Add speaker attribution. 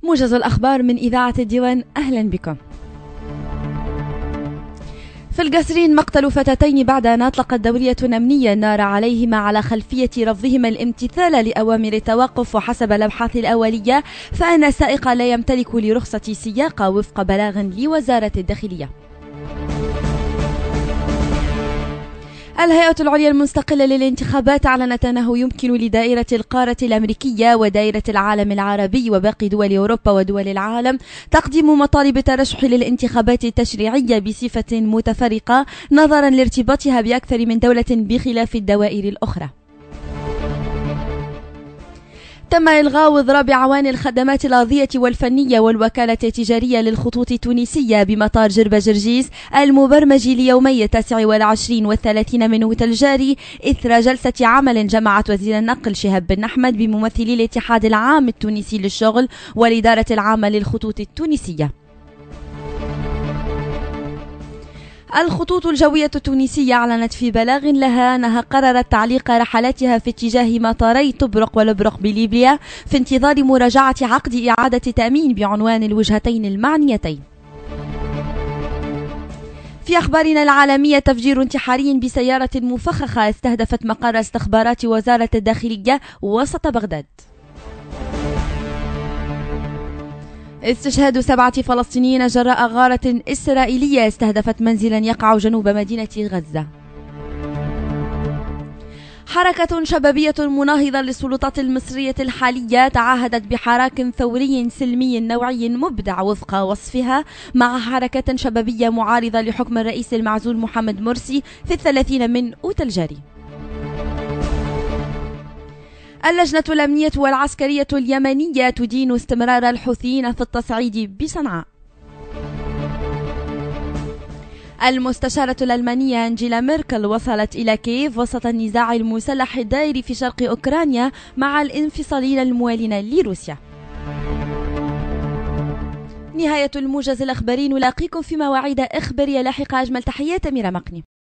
Speaker 1: موجز الأخبار من إذاعة الديوان، أهلا بكم. في القصرين مقتل فتاتين بعد أن أطلقت دورية أمنية النار عليهما على خلفية رفضهما الامتثال لأوامر التوقف. وحسب الأبحاث الأولية فإن السائق لا يمتلك لرخصة سياقة وفق بلاغ لوزارة الداخلية. الهيئة العليا المستقلة للانتخابات أعلنت أنه يمكن لدائرة القارة الأمريكية ودائرة العالم العربي وباقي دول أوروبا ودول العالم تقديم مطالب ترشح للانتخابات التشريعية بصفة متفرقة نظرا لارتباطها بأكثر من دولة بخلاف الدوائر الأخرى. تم إلغاء إضراب عوان الخدمات الأرضية والفنية والوكالة التجارية للخطوط التونسية بمطار جربة جرجيس المبرمج ليومي 29 و30 من أوت الجاري إثر جلسة عمل جمعت وزير النقل شهاب بن أحمد بممثلي الاتحاد العام التونسي للشغل والإدارة العامة للخطوط التونسية. الخطوط الجوية التونسية أعلنت في بلاغ لها أنها قررت تعليق رحلاتها في اتجاه مطاري طبرق ولبرق بليبيا في انتظار مراجعة عقد إعادة تأمين بعنوان الوجهتين المعنيتين. في أخبارنا العالمية، تفجير انتحاري بسيارة مفخخة استهدفت مقر استخبارات وزارة الداخلية وسط بغداد. استشهاد 7 فلسطينيين جراء غارة إسرائيلية استهدفت منزلا يقع جنوب مدينة غزة. حركة شبابية مناهضة للسلطات المصرية الحالية تعهدت بحراك ثوري سلمي نوعي مبدع وفق وصفها مع حركة شبابية معارضة لحكم الرئيس المعزول محمد مرسي في 30 من أوت الجاري. اللجنة الأمنية والعسكرية اليمنية تدين استمرار الحوثيين في التصعيد بصنعاء. المستشارة الألمانية أنجيلا ميركل وصلت إلى كييف وسط النزاع المسلح الدائر في شرق أوكرانيا مع الانفصاليين الموالين لروسيا. نهاية الموجز الأخباري، نلاقيكم في مواعيد إخبارية لاحقة. أجمل تحيات أميرة مقني.